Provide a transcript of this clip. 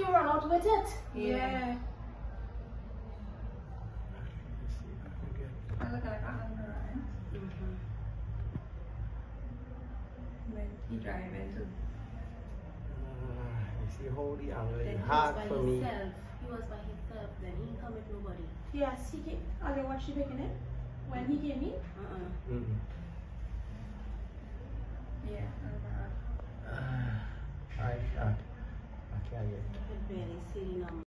you run out with it. Yeah. Let's see if I can get. I look like 100, Mm-hmm. when he driving too. You see, hold the angle. Then It's he was hard by for me. himself. He was by himself. Then he come with nobody. Yes, he came. Are they watching making it? When he came in? Mm-mm. Yeah, I remember. I can't get. I could barely see the number.